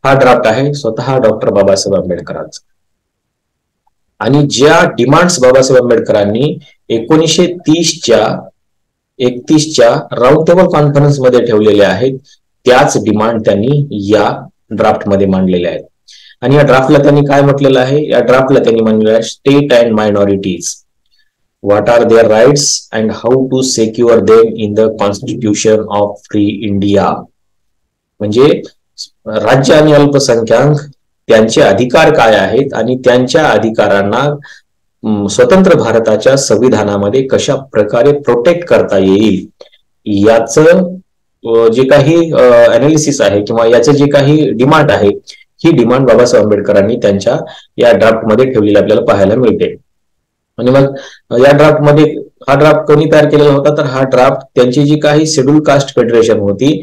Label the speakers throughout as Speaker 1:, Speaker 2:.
Speaker 1: हा ड्राफ्ट आहे स्वतः डॉक्टर बाबासाहेब आंबेडकरांचा. आणि ज्या डिमांड्स बाबासाहेब आंबेडकरांनी 1931च्या राऊंड टेबल कॉन्फरन्स मध्ये ठेवलेल्या आहेत, त्याच डिमांड त्यांनी या ड्राफ्ट मध्ये मांडलेल्या आहेत. आणि या ड्राफ्टला त्यांनी काय म्हटलेलं आहे? या ड्राफ्टला त्यांनी म्हटलेलं आहे state and minorities, what are their rights and how to secure them in the constitution of free India. म्हणजे राज्य आणि अल्पसंख्याक त्यांचे अधिकार काय आहेत आणि त्यांच्या अधिकारांना स्वतंत्र भारताच्या संविधानामध्ये कशा प्रकारे प्रोटेक्ट करता येईल याचं जे काही अनालिसिस आहे किंवा याचं जे काही डिमांड आहे, ही डिमांड बाबासाहेब आंबेडकरांनी त्यांच्या या ड्राफ्ट मध्ये ठेवलेली आपल्याला पाहायला मिळते. आणि मग या ड्राफ्ट मध्ये हा ड्राफ्ट कोणी तयार केलेला होता? तर हा ड्राफ्ट त्यांची जी काही शेड्यूल कास्ट फेडरेशन होती,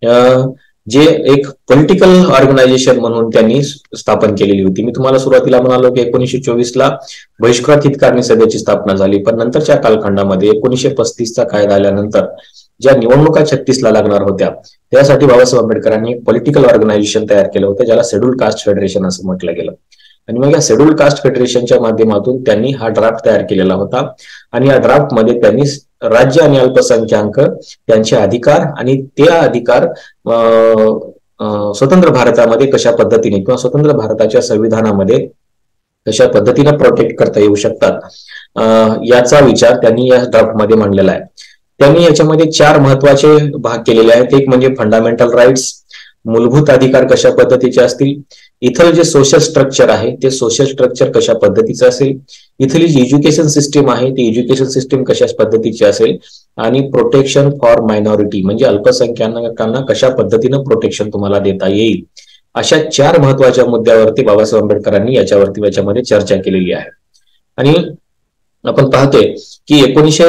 Speaker 1: जे एक पॉलिटिकल ऑर्गनायझेशन म्हणून त्यांनी स्थापन केलेली होती. मी तुम्हाला सुरुवातीला म्हणालो की 1924ला बहिष्कृत हितकारणी सभेची स्थापना झाली, पण नंतरच्या कालखंडामध्ये 1935चा कायदा आल्यानंतर ज्या निवडणुका 36ला लागणार होत्या, त्यासाठी बाबासाहेब आंबेडकरांनी एक पॉलिटिकल ऑर्गनायझेशन तयार केलं होतं, ज्याला शेड्यूल कास्ट फेडरेशन असं म्हटलं गेलं. आणि मग या शेड्यूल कास्ट फेडरेशनच्या माध्यमातून त्यांनी हा ड्राफ्ट तयार केलेला होता. आणि या ड्राफ्ट मध्ये त्यांनी राज्य आणि अल्पसंख्याक त्यांचे अधिकार आणि ते अधिकार स्वतंत्र भारतामध्ये कशा पद्धतीने किंवा स्वतंत्र भारताच्या संविधानामध्ये कशा पद्धतीने प्रोटेक्ट करता येऊ शकतात, याचा विचार त्यांनी या ड्राफ्ट मध्ये मांडलेला आहे. त्यांनी याच्यामध्ये 4 महत्वाचे भाग केलेले आहेत. एक म्हणजे फंडामेंटल राईट्स, मूलभूत अधिकार कशा पद्धतीचे असतील, इथलं जे सोशल स्ट्रक्चर आहे ते सोशल स्ट्रक्चर कशा पद्धतीचं असेल, इथली जी एज्युकेशन सिस्टीम आहे ती एज्युकेशन सिस्टीम कशा पद्धतीची असेल, आणि प्रोटेक्शन फॉर मायनॉरिटी म्हणजे अल्पसंख्याकांना कशा पद्धतीनं प्रोटेक्शन तुम्हाला देता येईल, अशा 4 महत्वाच्या मुद्द्यावरती बाबासाहेब आंबेडकरांनी याच्यामध्ये चर्चा केलेली आहे. आणि आपण पाहतोय की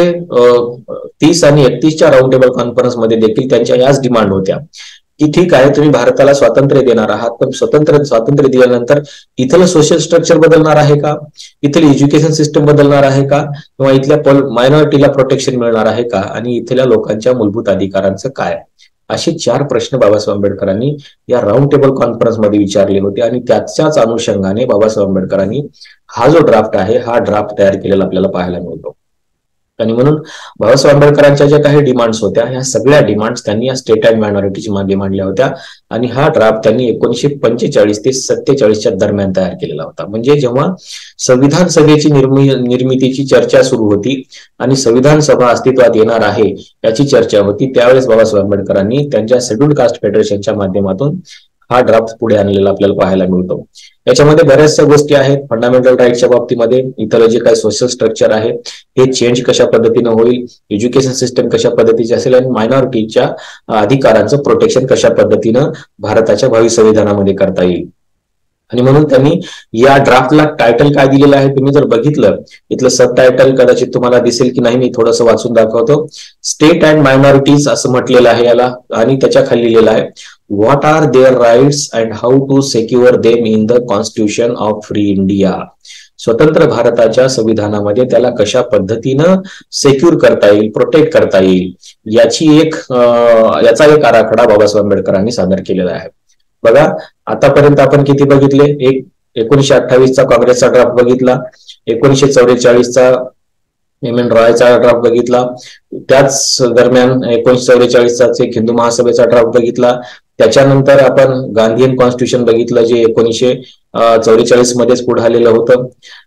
Speaker 1: 1930 आणि 31च्या राऊंड टेबल कॉन्फरन्स मध्ये देखील त्यांच्या याच डिमांड होत्या की ठीक आहे, तुम्ही भारताला स्वातंत्र्य देणार आहात, पण स्वातंत्र्य दिल्यानंतर इथलं सोशल स्ट्रक्चर बदलणार आहे का, इथली एज्युकेशन सिस्टम बदलणार आहे का, किंवा इथल्या मायनॉरिटीला प्रोटेक्शन मिळणार आहे का, आणि इथल्या लोकांच्या मूलभूत अधिकारांचं काय, असे 4 प्रश्न बाबासाहेब आंबेडकरांनी या राऊंड टेबल कॉन्फरन्स मध्ये विचारले होते. आणि त्याच्याच अनुषंगाने बाबासाहेब आंबेडकरांनी हा जो ड्राफ्ट आहे हा ड्राफ्ट तयार केलेला आपल्याला पाहायला मिळतो. आणि म्हणून बाबासाहेब आंबेडकरांच्या ज्या काही डिमांड्स होत्या, ह्या सगळ्या डिमांड्स त्यांनी या स्टेट अँड मायनॉरिटीच्या मागे मांडल्या होत्या. आणि हा ड्राफ्ट त्यांनी 1945 ते 47च्या दरम्यान तयार केलेला होता. म्हणजे जेव्हा संविधान सभेची निर्मितीची चर्चा सुरू होती आणि संविधान सभा अस्तित्वात येणार आहे याची चर्चा होती, त्यावेळेस बाबासाहेब आंबेडकरांनी त्यांच्या शेड्यूल कास्ट फेडरेशनच्या माध्यमातून हा ड्राफ्ट पुढे आणलेला आपल्याला पाहायला मिळतो. याच्यामध्ये बऱ्याचशा गोष्टी आहेत. फंडामेंटल राईटच्या बाबतीमध्ये इथलं जे काही सोशल स्ट्रक्चर आहे हे चेंज कशा पद्धतीनं होईल, एज्युकेशन सिस्टम कशा पद्धतीची असेल, आणि मायनॉरिटीच्या अधिकारांचं प्रोटेक्शन कशा पद्धतीनं भारताच्या भावी संविधानामध्ये करता येईल. आणि म्हणून त्यांनी या ड्राफ्टला टायटल काय दिलेलं आहे तुम्ही जर बघितलं, इथलं सब टायटल कदाचित तुम्हाला दिसेल की नाही, मी थोडंसं वाचून दाखवतो. स्टेट अँड मायनॉरिटीज असं म्हटलेलं आहे याला, आणि त्याच्या खाली लिहिलेलं आहे what are their rights and how to secure them in the constitution of free India. स्वतंत्र भारताच्या संविधानामध्ये त्याला कशा पद्धतीनं सेक्युर करता येईल, प्रोटेक्ट करता येईल, याचा एक आराखडा बाबासाहेब आंबेडकरांनी सादर केलेला आहे. बघा, आतापर्यंत आपण किती बघितले? 1928चा काँग्रेसचा ड्राफ्ट बघितला, 1944चा रॉयचा ड्राफ्ट बघितला, त्याच दरम्यान 1944चा एक हिंदू महासभेचा ड्राफ्ट बघितला, त्याच्यानंतर आपण गांधीयन कॉन्स्टिट्यूशन बघितलं जे 1944 मध्येच पुढे आलेलं होतं,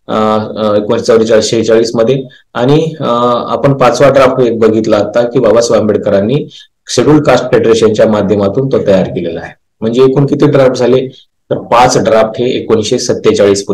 Speaker 1: 1946 मध्ये. आणि आपण 5वा ड्राफ्ट एक बघितला आता की बाबासाहेब आंबेडकरांनी शेड्यूल कास्ट फेडरेशनच्या माध्यमातून तो तयार केलेला आहे. म्हणजे एकूण किती ड्राफ्ट झाले? तर 5 ड्राफ्ट हे 1947